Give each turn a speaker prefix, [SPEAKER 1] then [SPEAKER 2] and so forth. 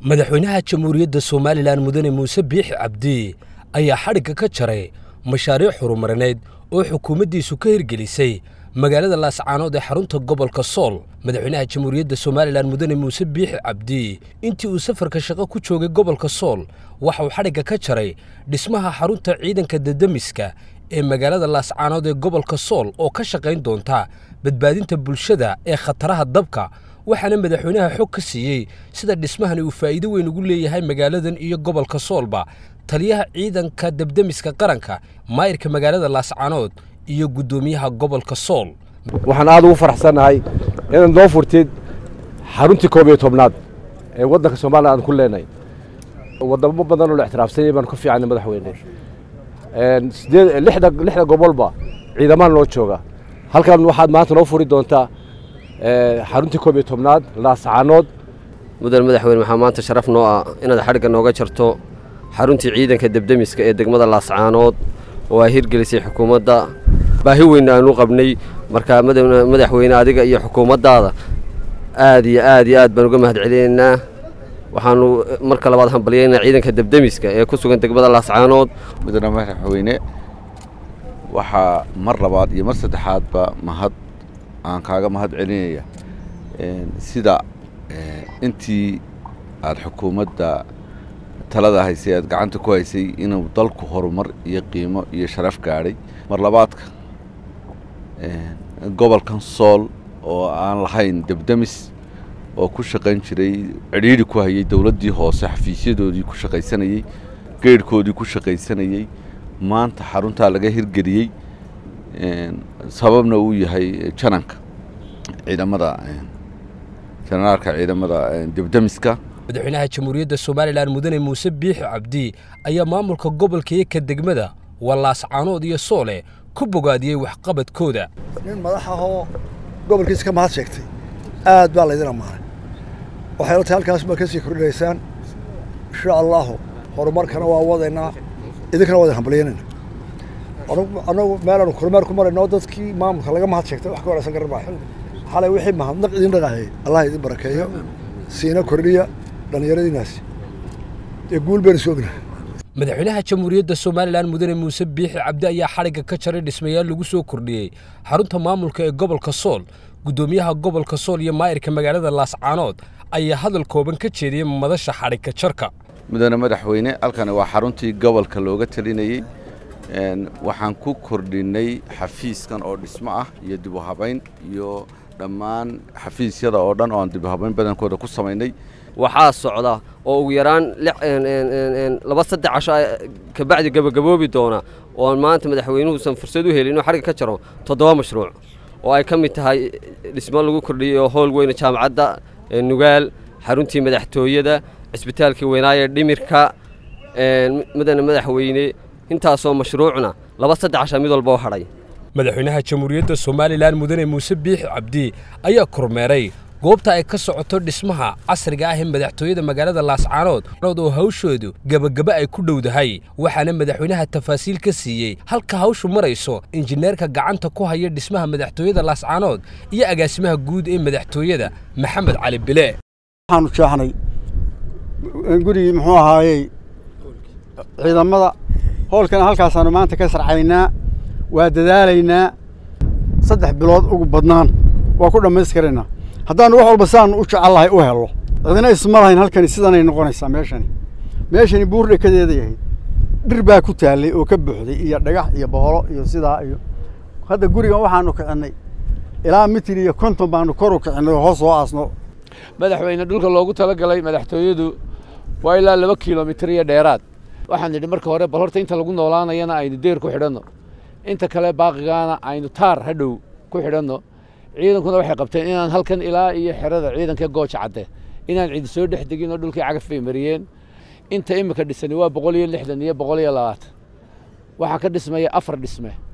[SPEAKER 1] madaxweynaha jamhuuriyadda Soomaaliland mudane Muuse Biixi Cabdi ayaa xadhigga ka jaray mashaariic horumarineed oo xukuumaddiisu ka hirgelisay magaalada Laascaanood ee xarunta gobolka Sool. madaxweynaha jamhuuriyadda Soomaaliland mudane Muuse Biixi Cabdi intii uu safarka shaqo ku joogay gobolka Sool waxa uu xadhigga ka jaray dhismaha xarunta ciidanka dadamiska ee magaalada Laascaanood ee gobolka Sool oo ka shaqayn doonta badbaadinta bulshada ee khataraha dabka. waxaana madaxweynaha xog ka siiyay sida dhismahani uu faa'iido weyn ugu leeyahay magaaladan iyo gobolka Soolba. taliyaha ciidanka dabdamiska qaranka maayirka magaalada Laascaanood iyo gudoomiyaha gobolka Sool.
[SPEAKER 2] waxaan aad ugu faraxsanahay inaan noo furtid xaruntii 11aad ee wadanka Soomaaliland ku leenahay wadamo badan oo la ixtiraafsay baan ku fiican madaxweyne lixda gobolba ciidamada loo jooga halkan waxaad maanta noo furi doontaa xaruntii 11aad Laascaanood.
[SPEAKER 3] mudane madaxweyne waxaa maanta sharaf noo ah inaad xadhigga nooga jarto xaruntii ciidanka dabdamiska ee degmada Laascaanood oo ay hirgelisay xukuumadda baahi weyn aanu qabnay. marka madaxweyne adiga iyo xukuumaddaada aad iyo aad baan uga mahadcelinaynaa. waxaanu marka labaad hambalyeynaa ciidanka dabdamiska ee ku sugan degmada Laascaanood.
[SPEAKER 4] mudane madaxweyne waxaa mar labaad iyo mar saddexaadba aan kaaga mahadcelinaya sida intii aad xukuumadda talada haysay aad gacanta ku haysay inuu dalku horumar iyo qiimo iyo sharaf gaadhay. mar labaadka gobolkan Sool oo aan lahayn dabdamis oo ku shaqayn jiray cidhiidhi ku hayay dawladdii hoose xafiisyadoodii ku shaqaysanayay geedhkoodii ku shaqaysanayay maanta xaruntaa laga hirgeliyey sababna uu yahay jananka ciidamada janaraalka ciidamada dabdamiska.
[SPEAKER 1] madaxweynaha jamhuuriyadda Soomaaliland mudane Muuse Biixi Cabdi ayaa maamulka gobolka iyo ka degmada Laascaanood iyo Soole ku bogaadiyay waxqabadkooda.
[SPEAKER 5] nin madaxaho gobolkiisa ka mahad sheegtay aad baa la idin ammaanay. waxay la tahay halkaas ma ka sii kordhaysaan insha Allah horumarkana waa wadaynaa idinkana wada hambalyeynayna. anagu meelaanu kormeer ku marayno dadkii maamulka laga mahad sheegtay wax ka waraysan garbaay xalay wixii mahadnaq idin dhaqaayay Allah idin barakeeyo siina kordhiya dhalinyaradiinaasi ee guul baan soogna.
[SPEAKER 1] madaxweynaha jamhuuriyadda Soomaaliland mudane Muuse Biixi Cabdi ayaa xadhigga ka jaray dhismayaal lagu soo kordhiyay xarunta maamulka ee gobolka Sool. gudoomiyaha gobolka Sool iyo maayirka magaalada Laascaanood ayaa hadal kooban ka jeediyay madasha xadhigga jarka.
[SPEAKER 4] mudane madaxweyne halkan waa xaruntii gobolka looga talinayay waxaan ku kordhinay xafiiskan oo dhismo ah iyo dib u habayn iyo dhammaan xafiisyada oo dhan oo aan dib u habayn badankooda ku samaynay.
[SPEAKER 3] waxaa socda oo ugu yaraan 2-3 casho ka bacdi gabagaboobi doona oo maanta madaxweynuhu san fursad u helin inuu xadhigga ka jaro 7 mashruuc oo ay ka mid tahay dhismo lagu kordhiyo hool weyn jaamacadda Nugaal, xaruntii madaxtooyada, isbitaalkii weynaaye dhimirka. mudane madaxweyne intaasoo mashruucna 2-3 casho mid walba haray.
[SPEAKER 1] madaxweynaha jamhuuriyadda Soomaaliland mudane Muuse Biixi Cabdi ayaa kormeeray goobta ay ka socoto dhismaha casriga ah ee madaxtooyada magaalada Laascaanood oo hawshoodu gabagaba ay ku dhowdahay. waxaana madaxweynaha tafaasiil ka siiyay halka hawshu marayso injineerka gacanta ku haya dhismaha madaxtooyada Laascaanood iyo agaasimaha guud ee madaxtooyada Maxamed Cali Bile.
[SPEAKER 5] waxaanu jeexnay gurigii muxuu ahaayay ciidamada howlkan halkaas aanu maanta ka sarcaynaa waa dadaalaynaa 3 bilood ugu badnaan waa ku dhameyskaraynaa haddaanu wax walba saan u jecelahay u helo cidina isma lahayn halkan sidan ay noqonaysaa meeshani buur dhakadeeda yahay dhir baa ku taalay oo ka buuxday iyo dhagax iyo boholo iyo sidaa iyo hadda gurigan waxaanu kicinay ilaa mitir iyo 50 baanu kor u kicinay hoos oo aasno.
[SPEAKER 6] madaxweyne dhulka loogu talagalay madaxtooyadu waa ilaa 2 kiiloomitir iyo dheeraad. waxaan nidhi marka hore bal horta inta lagu noolaanayana aynu deer ku xidhanno inta kale baaqigaana aynu taar hadhow ku xidhanno. ciidankuna waxay qabteen inaan halkan ilaa iyo xerada ciidanka Gooja Cadde inaan cid soo dhex degin oo dhulkii cagaf bay mariyeen. inta imika dhisani waa 160 iyo 120. waxa ka dhismaya 4 dhisme